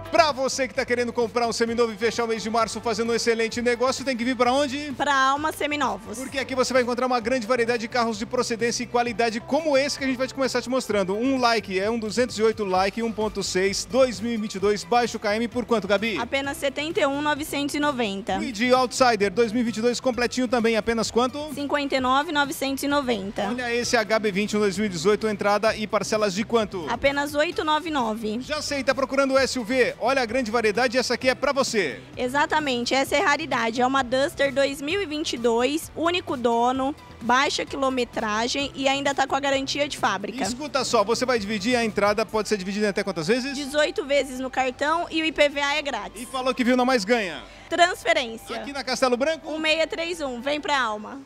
Pra você que tá querendo comprar um seminovo e fechar o mês de março fazendo um excelente negócio, tem que vir pra onde? Pra Alma Seminovos. Porque aqui você vai encontrar uma grande variedade de carros de procedência e qualidade como esse que a gente vai começar te mostrando. Um like é um 208 like 1.6 2022 baixo KM por quanto, Gabi? Apenas 71.990. E de Outsider 2022 completinho também, apenas quanto? 59.990. Olha esse HB20 2018, entrada e parcelas de quanto? Apenas 899. Já sei, tá procurando o SUV? Olha a grande variedade, essa aqui é pra você. Exatamente, essa é a raridade. É uma Duster 2022, único dono, baixa quilometragem e ainda tá com a garantia de fábrica. Escuta só, você vai dividir a entrada, pode ser dividida em até quantas vezes? 18 vezes no cartão e o IPVA é grátis. E falou que viu na Mais Ganha. Transferência. Aqui na Castelo Branco? 1631, vem pra Alma.